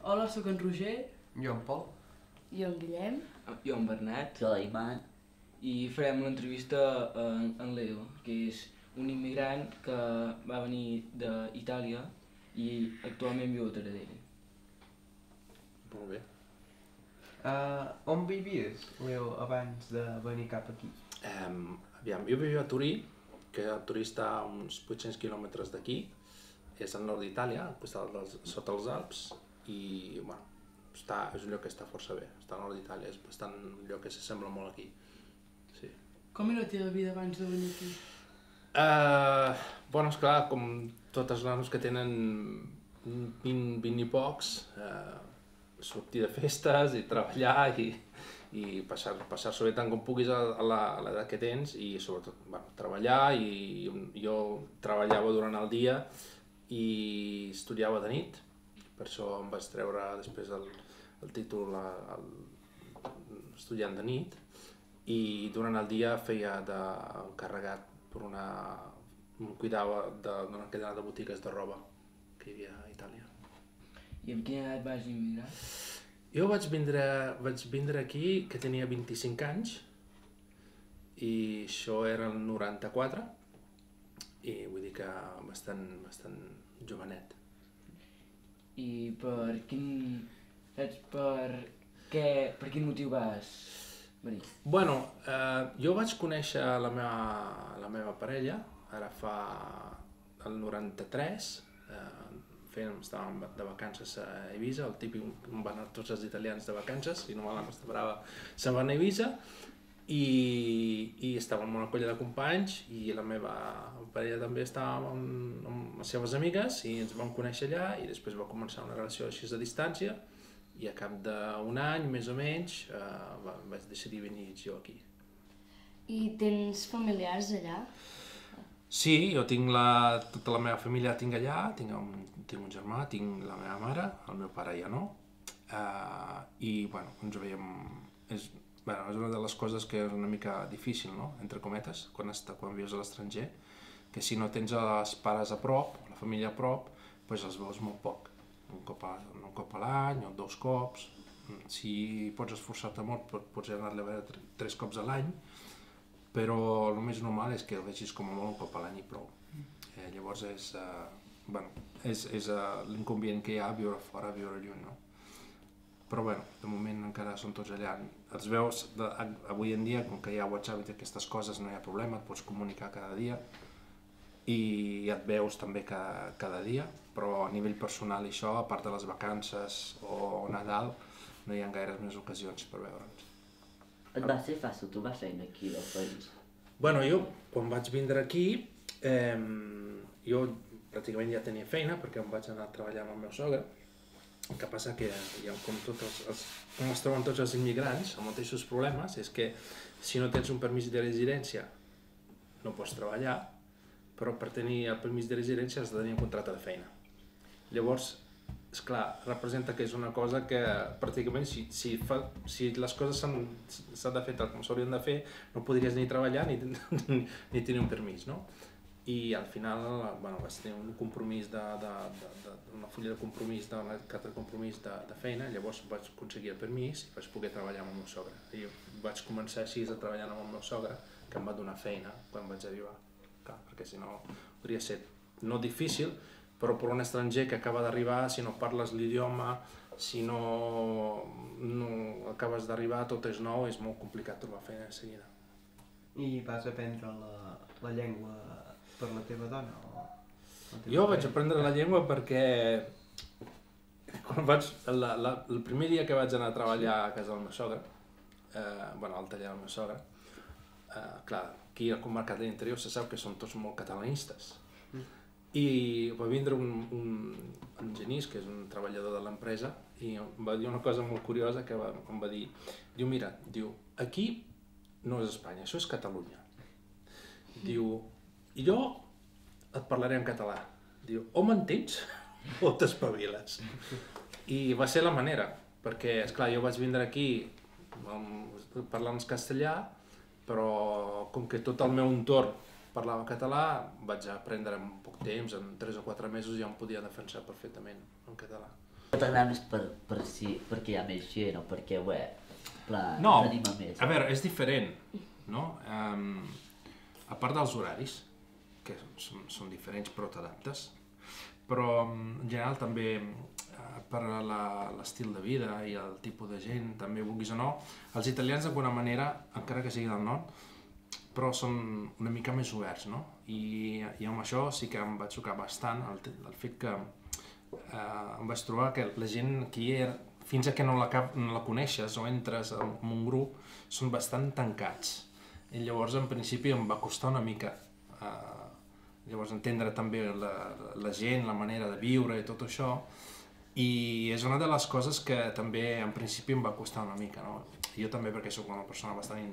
Hola, sóc en Roger. Jo en Pol. Jo en Guillem. Jo en Bernat. Jo l'Iman. I farem una entrevista a en Leo, que és un immigrant que va venir d'Itàlia i actualment viu a Taradell. Molt bé. On vivies, Leo, abans de venir cap aquí? Aviam, jo vivia a Turí, que a Turí està a uns 800 quilòmetres d'aquí. És al nord d'Itàlia, sota els Alps, i bueno, és un lloc que està força bé. Està al nord d'Itàlia, és un lloc que s'assembla molt aquí. Sí. Com era la teva vida abans de venir aquí? Bueno, esclar, com totes les nanos que tenen 20 i pocs, sortir de festes i treballar i passar-s'ho bé tant com puguis a l'edat que tens i sobretot treballar, i jo treballava durant el dia i estudiava de nit, per això em vaig treure després el títol estudiant de nit, i durant el dia feia d'encarregat per cuidava d'una cadena de botigues de roba que hi havia a Itàlia. I amb quina edat vas immigrar? Jo vaig vindre aquí que tenia 25 anys i això era el 94 i vull dir que bastant jovenet. I per quin motiu vas venir? Bueno, jo vaig conèixer la meva parella, ara fa el 93, estàvem de vacances a Eivissa, el típic on van anar tots els italians de vacances, i no me la Costa Brava se'n van a Eivissa, i estàvem en una colla de companys, i la meva parella també estava amb les seves amigues, i ens vam conèixer allà, i després va començar una relació així de distància, i a cap d'un any, més o menys, vaig decidir venir jo aquí. I tens familiars allà? Sí, jo tinc tota la meva família la tinc allà, tinc un germà, tinc la meva mare, el meu pare ja no, i bueno, ens ho veiem, és una de les coses que és una mica difícil, no?, entre cometes, quan vius a l'estranger, que si no tens els pares a prop, la família a prop, doncs els veus molt poc, un cop a l'any o 2 cops, si pots esforçar-te molt pots anar-li a veure 3 cops a l'any, però el més normal és que el vegis com a molt un cop a l'any i prou. Llavors és l'inconvenient que hi ha viure fora, viure lluny, no? Però bueno, de moment encara són tots allà. Els veus avui en dia, com que hi ha WhatsApp i aquestes coses, no hi ha problema, et pots comunicar cada dia i et veus també cada dia, però a nivell personal i això, a part de les vacances o Nadal, no hi ha gaires més ocasions per veure'ns. Et va ser fàcil trobar feina aquí al país? Bueno, jo, quan vaig vindre aquí, jo pràcticament ja tenia feina perquè em vaig anar a treballar amb el meu sogre. El que passa que, com es troben tots els immigrants, els mateixos problemes, és que si no tens un permís de residència no pots treballar, però per tenir el permís de residència has de tenir un contracte de feina. Llavors, esclar, representa que és una cosa que pràcticament si les coses s'han de fer tal com s'haurien de fer, no podries ni treballar ni tenir un permís, no? I al final vaig tenir un compromís, una fulla de compromís, una carta de compromís de feina, llavors vaig aconseguir el permís i vaig poder treballar amb el meu sogre. I vaig començar així a treballar amb el meu sogre, que em va donar feina quan vaig arribar. Clar, perquè si no podria ser no difícil, però per un estranger que acaba d'arribar, si no parles l'idioma, si no acabes d'arribar, tot és nou, és molt complicat trobar feina de seguida. I vas aprendre la llengua per la teva dona? Jo vaig aprendre la llengua perquè el primer dia que vaig anar a treballar a casa del meu sogre, al taller del meu sogre, clar, aquí a la comarca de l'Interior se sap que són tots molt catalanistes. I va vindre un Genís, que és un treballador de l'empresa, i em va dir una cosa molt curiosa que em va dir, mira, aquí no és Espanya, això és Catalunya. Diu, i jo et parlaré en català. Diu, o m'entens o t'espaviles. I va ser la manera, perquè, esclar, jo vaig vindre aquí parlant castellà, però com que tot el meu entorn parlava català, vaig aprendre en poc temps, en 3 o 4 mesos ja em podia defensar perfectament en català. T'anaves per si, perquè hi ha més gent o perquè, plan, No, t'anima més. a veure, és diferent, no? A part dels horaris, que són diferents però t'adaptes, però en general també per l'estil de vida i el tipus de gent, també vulguis o no, els italians d'alguna manera, encara que sigui del nord, però són una mica més oberts, no? I amb això sí que em va xocar bastant el fet que em vaig trobar que la gent que hi era, fins que no la coneixes o entres en un grup, són bastant tancats. I llavors, en principi, em va costar una mica llavors entendre també la gent, la manera de viure i tot això, i és una de les coses que també en principi em va costar una mica, no? Jo també perquè sóc una persona bastant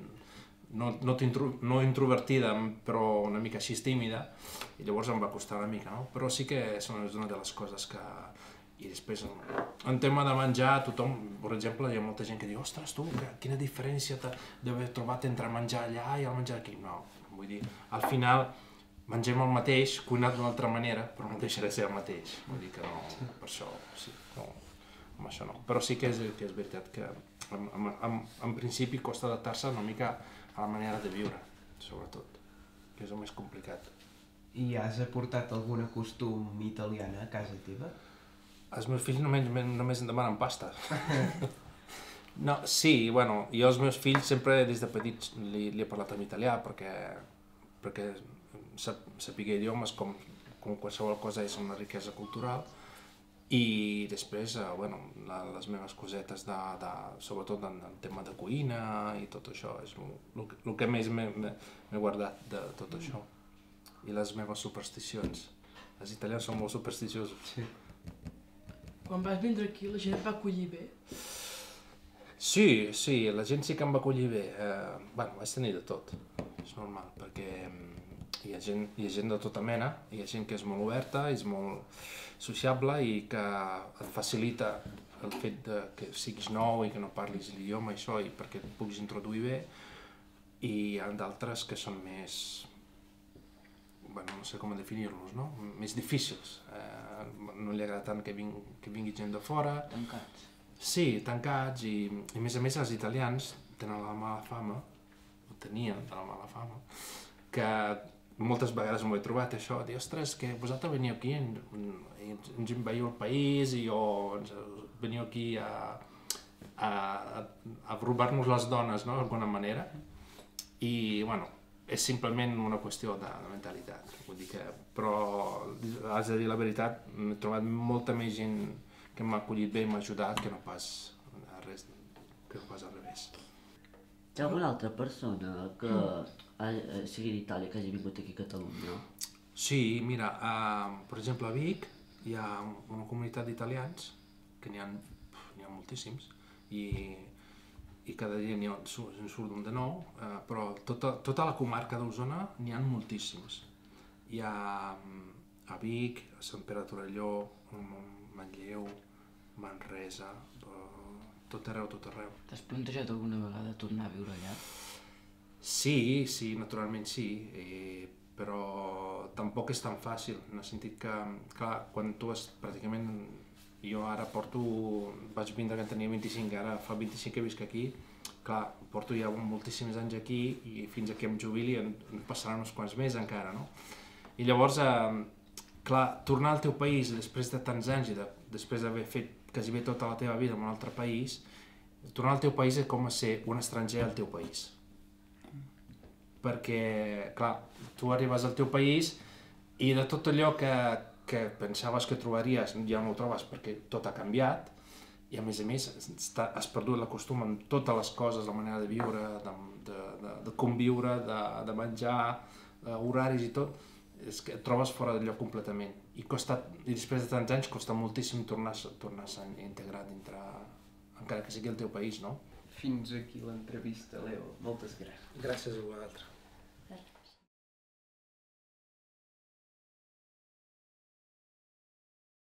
no introvertida, però una mica així tímida, i llavors em va costar una mica, no? Però sí que és una de les coses que... I després, en tema de menjar, tothom, per exemple, hi ha molta gent que diu ostres, tu, quina diferència d'haver trobat entre menjar allà i el menjar aquí. No, vull dir, al final mengem el mateix, cuinat d'una altra manera, però no deixa de ser el mateix. Vull dir que no, per això, sí, no, amb això no. Però sí que és veritat que en principi costa adaptar-se una mica a la manera de viure, sobretot, que és el més complicat. I has aportat algun costum italiana a casa teva? Els meus fills només em demanen pasta. No, sí, bueno, jo als meus fills sempre des de petits li he parlat en italià perquè saber idiomes com qualsevol cosa és una riquesa cultural, i després, bueno, les meves cosetes sobretot en el tema de cuina i tot això, és el que més m'he guardat de tot això. I les meves supersticions. Els italians són molt supersticiosos. Sí. Quan vas vindre aquí, la gent et va acollir bé? Sí, la gent sí que em va acollir bé. Bueno, vaig tenir de tot, és normal, perquè hi ha gent de tota mena, hi ha gent que és molt oberta, és molt sociable i que et facilita el fet que siguis nou i que no parlis l'idioma i això, i perquè et puguis introduir bé, i hi ha d'altres que són més... bueno, no sé com definir-los, no? Més difícils. No li agrada tant que vingui gent de fora. Tancats. Sí, tancats, i a més els italians tenen la mala fama, o tenien la mala fama, que moltes vegades m'ho he trobat això, dir, ostres, que vosaltres veniu aquí i ens inveieu el país i veniu aquí a robar-nos les dones, no?, d'alguna manera. I, bueno, és simplement una qüestió de mentalitat, vull dir que, però has de dir la veritat, m'he trobat molta més gent que m'ha acollit bé i m'ha ajudat que no pas al revés. Hi ha alguna altra persona que sigui d'Itàlia que hagi vingut aquí a Catalunya? Sí, mira, per exemple a Vic hi ha una comunitat d'italians, que n'hi ha moltíssims, i cada dia en surt un de nou, però tota la comarca d'Osona n'hi ha moltíssims. Hi ha a Vic, a Sant Pere de Torelló, Manlleu, Manresa, tot arreu. T'has plantejat alguna vegada tornar a viure allà? Sí, naturalment sí, però tampoc és tan fàcil, en el sentit que, clar, quan tu has pràcticament... Jo ara vaig vindre quan tenia 25, ara fa 25 que visc aquí, clar, porto ja moltíssims anys aquí i fins que em jubili en passaran uns quants més encara, no? I llavors, clar, tornar al teu país després de tants anys i després d'haver fet quasi bé tota la teva vida en un altre país, tornar al teu país és com ser un estranger al teu país. Perquè, clar, tu arribes al teu país i de tot allò que pensaves que trobaries ja no ho trobes perquè tot ha canviat, i a més has perdut el costum en totes les coses, la manera de viure, de conviure, de menjar, horaris i tot, és que et trobes fora del lloc completament. I després de tants anys costa moltíssim tornar-se a integrar dintre, encara que sigui el teu país, no? Fins aquí l'entrevista, Leo. Moltes gràcies. Gràcies a vosaltres.